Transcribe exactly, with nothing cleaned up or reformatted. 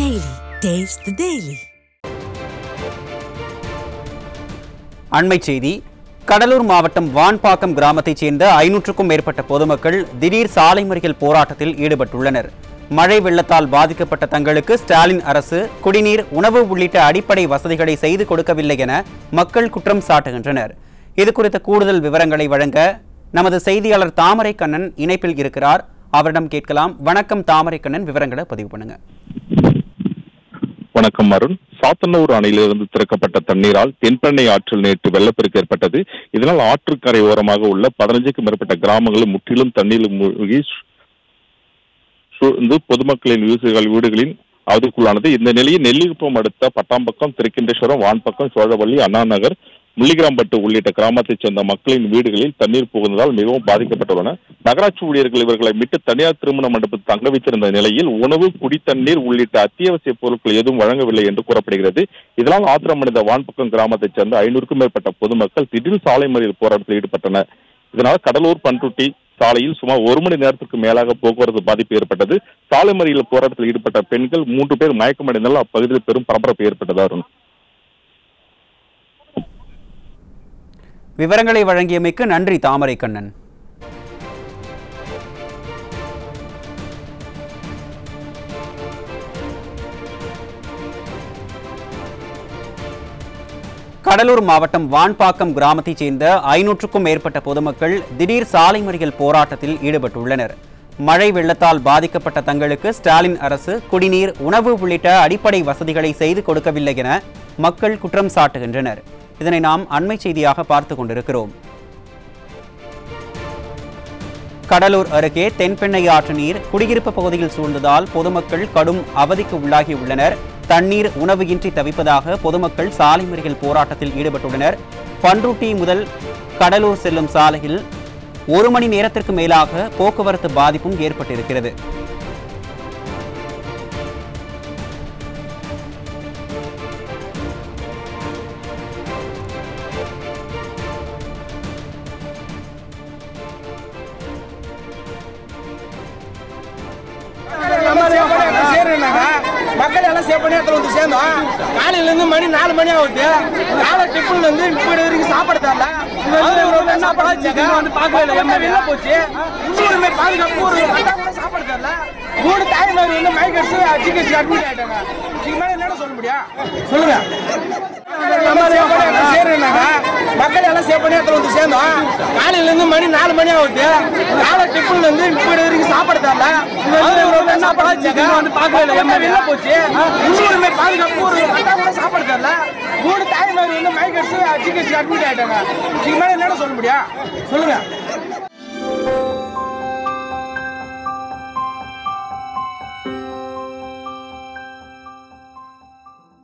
Daily. Taste the Daily. அண்மை செய்தி. கடலூர் மாவட்டம் வான்பாக்கம் கிராமத்தைச் சேர்ந்த ஐநூற்றுக்கும் மேற்பட்ட பொதுமக்கள் திடீர் சாலை மறியல் போராட்டத்தில் ஈடுபட்டுள்ளனர். மழை வெள்ளத்தால் பாதிக்கப்பட்ட தங்களுக்கு ஸ்டாலின் அரசு குடிநீர், உணவு உள்ளிட்ட அடிப்படை வசதிகளை செய்து கொடுக்கவில்லை என மக்கள் குற்றம் சாட்டுகின்றனர். இதுகுறித்த கூடுதல் விவரங்களை வழங்க நமது செய்தியாளர் தாமரை கண்ணன் இணைப்பில் இருக்கிறார். அவரிடம் கேட்கலாம். வணக்கம் தாமரை கண்ணன், விவரங்களை பதிவு பண்ணுங்க. வணக்கம் அருண். சாத்தனூர் அணையிலிருந்து திறக்கப்பட்ட தண்ணீரால் தென்பெண்ணை ஆற்றில் நேற்று வெள்ளப்பெருக்கு ஏற்பட்டது. இதனால் ஆற்றுக்கரை ஓரமாக உள்ள பதினஞ்சுக்கும் மேற்பட்ட கிராமங்களும் முற்றிலும் தண்ணீரில் மூழ்கி சூழ்ந்து பொதுமக்களின் வீடுகளின் அவதிக்குள்ளானது. இந்த நிலையில் நெல்லிக்குப்பம் அடுத்த பட்டாம்பக்கம், திருக்கிண்டேஸ்வரம், வான்பக்கம், சோழவள்ளி, அண்ணா நகர், முள்ளிகிராம்பட்டு உள்ளிட்ட கிராமத்தைச் சேர்ந்த மக்களின் வீடுகளில் தண்ணீர் புகுந்ததால் மிகவும் பாதிக்கப்பட்டுள்ளன. நகராட்சி ஊழியர்கள் இவர்களை மீட்டு தனியார் திருமண மண்டபத்தில் தங்க வைத்திருந்த நிலையில் உணவு, குடித்தண்ணீர் உள்ளிட்ட அத்தியாவசிய பொருட்கள் எதுவும் வழங்கவில்லை என்று கூறப்படுகிறது. இதனால் ஆத்திரமடைந்த வான்பக்கம் கிராமத்தைச் சேர்ந்த ஐநூறுக்கும் மேற்பட்ட பொதுமக்கள் திடீர் சாலை மறியல் போராட்டத்தில் ஈடுபட்டனர். இதனால் கடலூர் பண்ருட்டி சாலையில் சுமார் ஒரு மணி நேரத்திற்கு மேலாக போக்குவரத்து பாதிப்பு ஏற்பட்டது. சாலை மறியல் போராட்டத்தில் ஈடுபட்ட பெண்கள் மூன்று பேர் மயக்கமடைந்தால் அப்பகுதியில் பெரும் பரபரப்பு ஏற்பட்டது. விவரங்களை வழங்கியமைக்கு நன்றி தாமரை கண்ணன். கடலூர் மாவட்டம் வான்பாக்கம் கிராமத்தைச் சேர்ந்த ஐநூற்றுக்கும் மேற்பட்ட பொதுமக்கள் திடீர் சாலை மறியல் போராட்டத்தில் ஈடுபட்டுள்ளனர். மழை வெள்ளத்தால் பாதிக்கப்பட்ட தங்களுக்கு ஸ்டாலின் அரசு குடிநீர், உணவு உள்ளிட்ட அடிப்படை வசதிகளை செய்து கொடுக்கவில்லை என மக்கள் குற்றம் சாட்டுகின்றனர். இதனை நாம் அண்மை செய்தியாக பார்த்து கொண்டிருக்கிறோம். கடலூர் அருகே தென்பெண்ணை ஆற்று நீர் குடியிருப்பு பகுதியில் சூழ்ந்ததால் பொதுமக்கள் கடும் அவதிக்கு உள்ளாகியுள்ளனர். தண்ணீர், உணவு இன்றி தவிப்பதாக பொதுமக்கள் சாலை மறியல் போராட்டத்தில் ஈடுபட்டுள்ளனர். பண்ருட்டி முதல் கடலூர் செல்லும் சாலையில் ஒரு மணி நேரத்திற்கு மேலாக போக்குவரத்து பாதிப்பும் ஏற்பட்டிருக்கிறது. மக்கள் எல்லாம் சேவ் பண்ணி இடத்துல வந்து சேர்ந்தோம். காலையில இருந்து மணி நாலு மணி ஆகுது. காலை டிஃபன் வந்து இப்போ வரைக்கும் சாப்பாடு தரல. சாப்பாடு வந்து பார்க்கல, என்ன வெளில போச்சு. இன்னொருமே பாதுகாப்பு ஒரு கூட சாப்பாடு தரல. மூணு தாய்மாரி வந்து மைக் அடிச்சு ஜிஹெச் அட்மிட் ஆயிட்டாங்க. இதுக்கு மேலே என்ன சொல்ல முடியும் சொல்லுங்க. மக்கள் எல்லாம் சேவ் பண்ணி இடத்துல வந்து சேர்ந்தோம். காலையில இருந்து மணி நாலு மணி ஆகுது. காலை டிஃபன் வந்து இப்போ வரைக்கும் சாப்பாடு தரல. சாப்பாடு வந்து பார்க்கல, என்ன வெளில போச்சு. இன்னொருமே பாதுகாப்பு ஒரு கூட சாப்பாடு தரல. மூணு தாய்மாரி வந்து மைக் அடிச்சு ஜிஹெச் அட்மிட் ஆயிட்டாங்க. இதுக்கு மேலே என்ன சொல்ல முடியும் சொல்லுங்க.